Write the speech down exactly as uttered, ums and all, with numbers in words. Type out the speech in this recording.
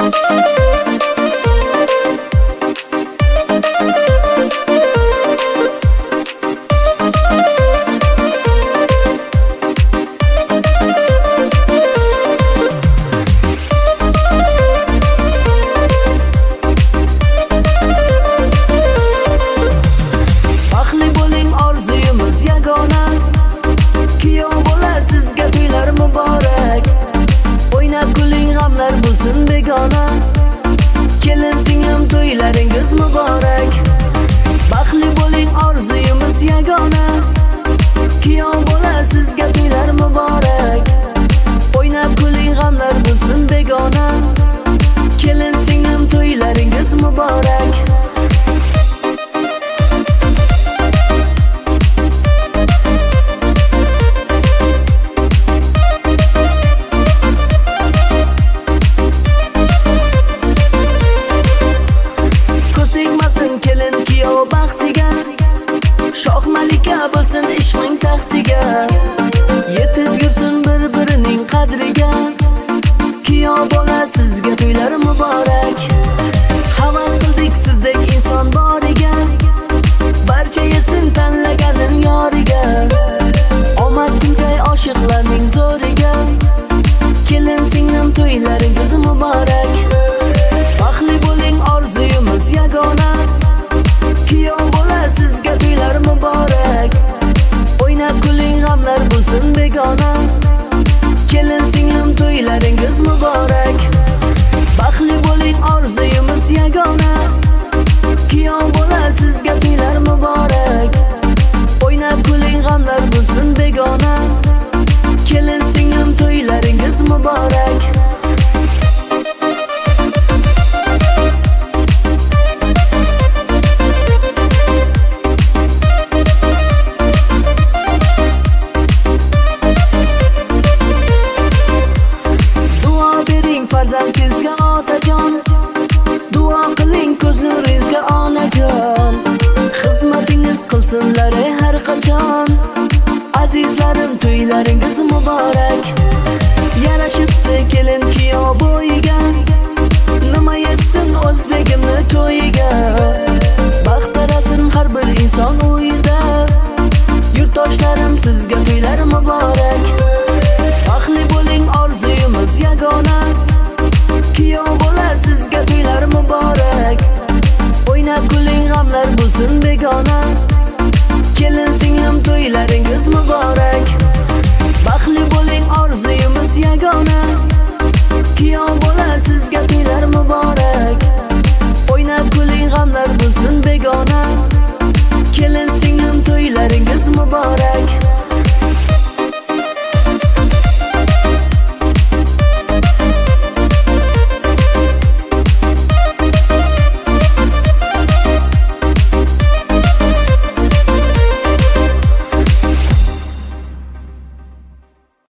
Kelin singlim to'ylaringiz muborak. Baxtli bo'ling orzuyimiz yagona. Kuyov bola sizga to'ylar muborak. O'ynab kuling g'amlar bo'lsin begona. Kelin singlim to'ylaringiz muborak. Kelin kuyov baxtiga, shoh malika bo'lsin ishqning taxtiga. Yetib yursin bir-birining qadriga. Kuyov bola sizga to'ylar muborak. Havas qildik sizdek inson boriga. Barcha yesin tanlaganin yoriga. Omad kulgay oshiqlarning zo'riga. Kelin singlim to'ylaringiz muborak. Baxtli bo'ling orzuyimiz yagona. Kuyov bola sizga to'ylar muborak. O'ynab kuling g'amlar bo'lsin begona. Kelin singlim to'ylaringiz muborak. Baxtli bo'ling orzuyimiz yagona. Kuyov bola sizga to'ylar muborak. O'ynab kuling g'amlar bo'lsin begona. Kelin singlim to'ylaringiz muborak. Farzandingizga otajon, duo qiling ko'z nuringizga onajon. Xizmatingiz qilsinlar har qachon. Azizlarim to'ylaringiz muborak. Yarashibdi kelin kuyov bo'yiga. Nima yetsin o'zbegimni to'yiga. Baxt tarasin har bir inson uyida. Yurtdoshlarim sizga to'ylar muborak. Baxtli bo'ling orzuyimiz yagona. Kuyov bola sizga to'ylar muborak. O'ynab kuling g'amlar bo'lsin begona. Kelin singlim to'ylaringiz muborak. Baxtli bo'ling orzuyimiz yagona.